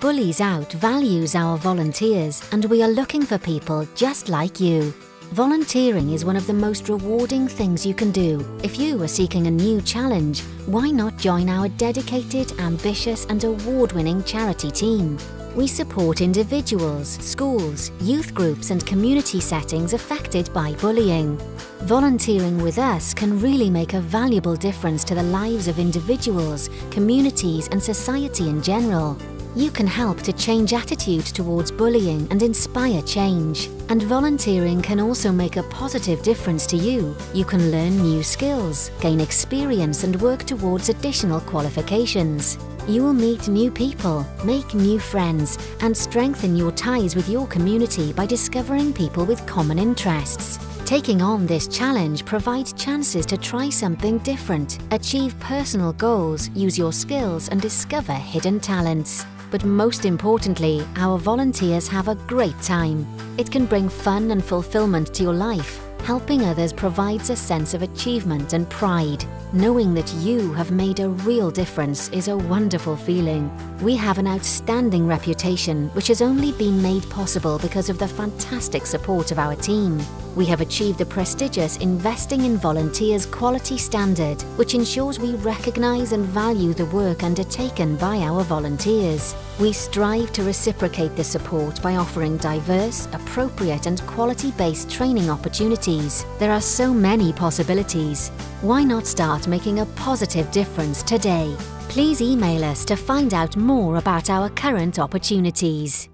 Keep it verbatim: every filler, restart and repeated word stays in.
BulliesOut values our volunteers, and we are looking for people just like you. Volunteering is one of the most rewarding things you can do. If you are seeking a new challenge, why not join our dedicated, ambitious and award-winning charity team? We support individuals, schools, youth groups and community settings affected by bullying. Volunteering with us can really make a valuable difference to the lives of individuals, communities and society in general. You can help to change attitudes towards bullying and inspire change. And volunteering can also make a positive difference to you. You can learn new skills, gain experience and work towards additional qualifications. You will meet new people, make new friends, and strengthen your ties with your community by discovering people with common interests. Taking on this challenge provides chances to try something different, achieve personal goals, use your skills, and discover hidden talents. But most importantly, our volunteers have a great time. It can bring fun and fulfillment to your life. Helping others provides a sense of achievement and pride. Knowing that you have made a real difference is a wonderful feeling. We have an outstanding reputation which has only been made possible because of the fantastic support of our team. We have achieved the prestigious Investing in Volunteers quality standard, which ensures we recognize and value the work undertaken by our volunteers. We strive to reciprocate the support by offering diverse, appropriate and quality-based training opportunities. There are so many possibilities. Why not start making a positive difference today? Please email us to find out more about our current opportunities.